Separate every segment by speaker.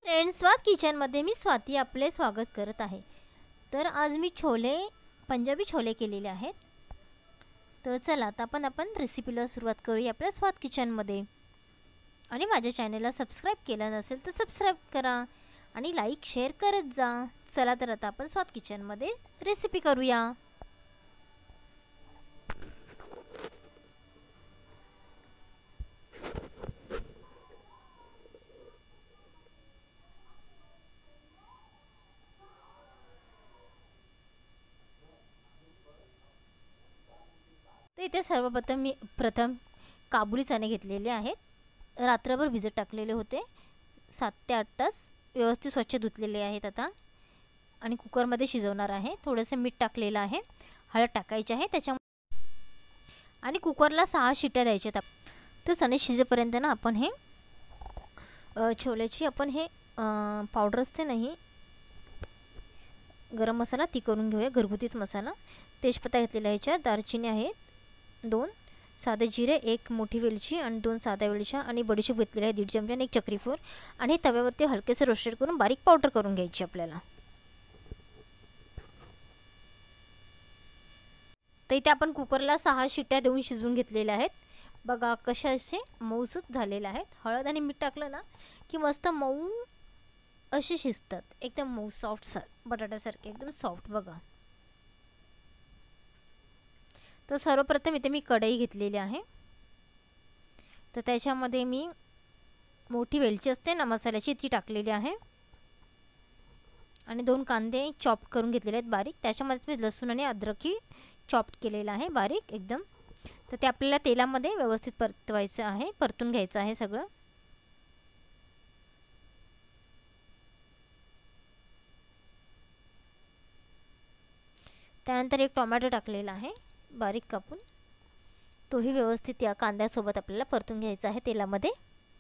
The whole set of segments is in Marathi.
Speaker 1: फ्रेंड्स, स्वाद किचनमध्ये मी स्वाती आपले स्वागत करत आहे। तर आज मी पंजाबी छोले केलेले आहेत। तर चला आता आपण रेसिपीला सुरुवात करूया आपल्या स्वाद किचनमध्ये। आणि माझ्या चॅनलला सबस्क्राइब केलं नसेल तर सबस्क्राइब करा आणि लाईक शेअर करत जा। चला तर आता आपण स्वाद किचनमध्ये रेसिपी करूया। तर इथे प्रथम काबुली चणे घेतलेले आहेत। रात्रभर भिजत टाकलेले होते, 7 ते 8 तास व्यवस्थित स्वच्छ धुतलेले आहेत आता। आणि कुकरमध्ये शिजवणार आहे। थोडंसं मीठ टाकलेलं आहे, हळद टाकायची आहे त्याच्या आणि कुकरला 6 शिट्ट्या द्यायच्या। तर चणे शिजेपर्यंत ना आपण हे छोल्याची पावडर असते नाही, गरम मसाला ती करून घेऊया, घरगुतीच मसाला। तेजपत्ता घेतलेला आहे, ह्याच्यात दालचिनी आहेत 2, साधे जिरे 1 मोठी वेलची आणि 2 साध्या वेलच्या आणि बडीशेप घेतलेली आहे 1.5 चमचा आणि 1 चक्रीफूल। आणि तव्यावरती हलकेसे रोस्टेड करून बारीक पावडर करून घ्यायची आपल्याला। तर इथे आपण कुकरला 6 शिट्ट्या देऊन शिजवून घेतलेल्या आहेत। बघा कशा असे मऊसूत झालेले आहेत। हळद आणि मीठ टाकलं ना की मस्त मऊ असे शिजतात, एकदम मऊ सॉफ्ट बटाट्यासारखे एकदम सॉफ्ट। बघा, तर सर्वप्रथम इथे मी कढई घेतलेली आहे। तर त्याच्यामध्ये मी मोठी वेलची असते ना मसाल्याची, ती टाकलेली आहे आणि 2 कांदे चॉप करून घेतलेले आहेत बारीक। त्याच्यामध्ये मी लसूण आणि अद्रकी चॉप केलेला आहे बारीक एकदम। तर ते आपल्याला तेलामध्ये व्यवस्थित परतून घ्यायचं आहे सगळं। त्यानंतर 1 टोमॅटो टाकलेला आहे बारीक कापून, तोही व्यवस्थित या कांद्यासोबत आपल्याला परतून घ्यायचा आहे तेलामध्ये।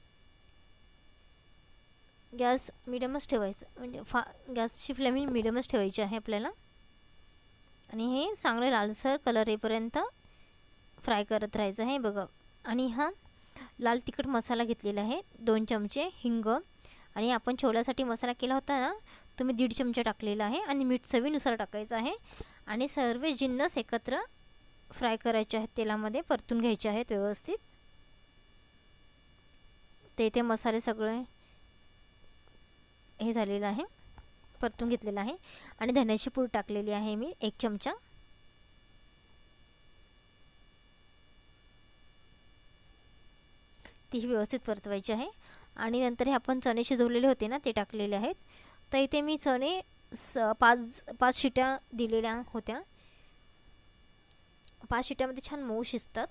Speaker 1: गॅस मिडियमच ठेवायचा, म्हणजे गॅसची फ्लेम मिडियमच ठेवायची आहे आपल्याला। आणि हे चांगले लालसर कलर येईपर्यंत फ्राय करत राहायचं आहे। बघा, आणि हा लाल तिखट मसाला घेतलेला आहे 2 चमचे, हिंग आणि आपण छोल्यासाठी मसाला केला होता ना तो मी 1.5 चमचा टाकलेला आहे। आणि मीठ चवीनुसार टाकायचं आहे आणि सर्व जिन्नस एकत्र फ्राय करायचे आहेत तेलामध्ये, परतून घ्यायचे आहेत व्यवस्थित। ते मसाले सगळे हे झालेलं आहे, परतून घेतलेलं आहे। आणि धण्याची पूड टाकलेली आहे मी 1 चमचा। ती व्यवस्थित परतवायची आहे। आणि नंतर हे आपण चणे शिजवलेले होते ना ते टाकलेले आहेत। तर इथे मी चणे 5 शिट्ट्या दिलेल्या होत्या। 5 शिट्ट्यामध्ये छान मऊ शिजतात।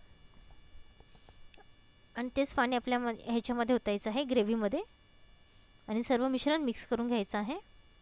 Speaker 1: आणि तेच पाणी आपल्या ह्याच्यामध्ये ओतायचं आहे ग्रेव्हीमध्ये आणि सर्व मिश्रण मिक्स करून घ्यायचं आहे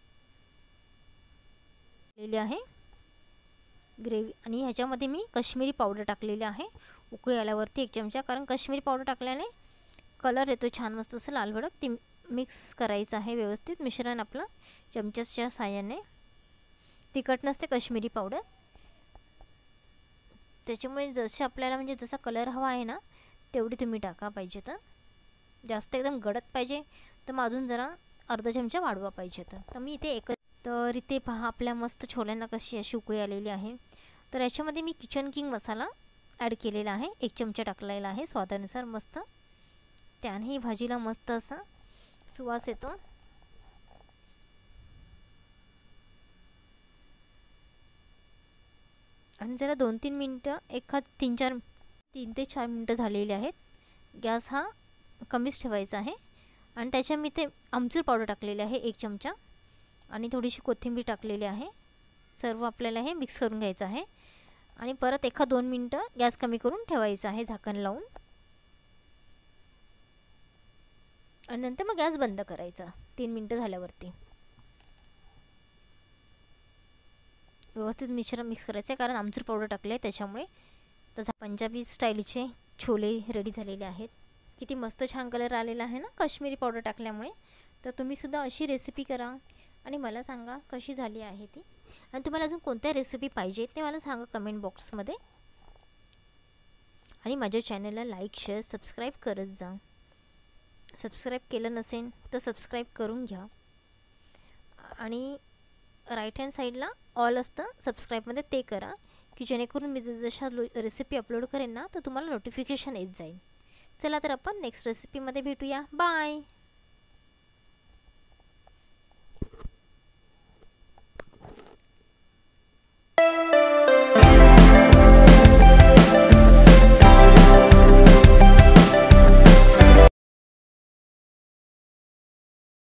Speaker 1: ग्रेव्ही। आणि ह्याच्यामध्ये मी काश्मीरी पावडर टाकलेली आहे उकळी आल्यावरती 1 चमचा, कारण काश्मीरी पावडर टाकल्याने कलर येतो छान मस्त असं लाल भडक। ती मिक्स करायचं आहे व्यवस्थित मिश्रण आपलं चमच्याच्या साहाय्याने। तिखट नसते काश्मीरी पावडर, त्याच्यामुळे जसे आपल्याला म्हणजे जसा कलर हवा आहे ना तेवढी तुम्ही टाका, पाहिजे तर जास्त एकदम गडद पाहिजे तर मग अजून जरा अर्धा चमचा वाढवा पाहिजे तर मी इथे तर इथे पहा आपल्या मस्त छोल्यांना कशी अशी उकळी आलेली आहे। तर याच्यामध्ये मी किचन किंग मसाला ॲड केलेला आहे, 1 चमचा टाकलेला आहे स्वादानुसार मस्त। त्यानेही भाजीला मस्त असा सुवास येतो। आणि जरा 2-3 मिनटं 3 ते 4 मिनटं झालेली आहेत। गॅस हा कमीच ठेवायचा आहे। आणि त्याच्या मी ते आमचूर पावडर टाकलेली आहे 1 चमचा आणि थोडीशी कोथिंबीर टाकलेली आहे। सर्व आपल्याला हे मिक्स करून घ्यायचं आहे आणि परत 1-2 मिनटं गॅस कमी करून ठेवायचा आहे झाकण लावून। आणि नंतर मग गॅस बंद करायचा 3 मिनटं झाल्यावरती। व्यवस्थित मिश्रण मिक्स करायचं आहे, कारण आमचूर पावडर टाकले आहे त्याच्यामुळे। तर पंजाबी स्टाईलचे छोले रेडी झालेले आहेत। किती मस्त छान कलर आलेला आहे ना काश्मीरी पावडर टाकल्यामुळे। तर तुम्हीसुद्धा अशी रेसिपी करा आणि मला सांगा कशी झाली आहे ती। आणि तुम्हाला अजून कोणत्या रेसिपी पाहिजे ते मला सांगा कमेंट बॉक्समध्ये। आणि माझ्या चॅनलला लाईक शेअर सबस्क्राईब करत जा। सबस्क्राईब केलं नसेल तर सबस्क्राईब करून घ्या. आणि राईट हँड साईडला ऑल असतं सबस्क्राईबमध्ये, ते करा की जेणेकरून मी जशा रेसिपी अपलोड करेन ना तर तुम्हाला नोटिफिकेशन येत जाईल. चला तर आपण नेक्स्ट रेसिपीमध्ये भेटूया. बाय.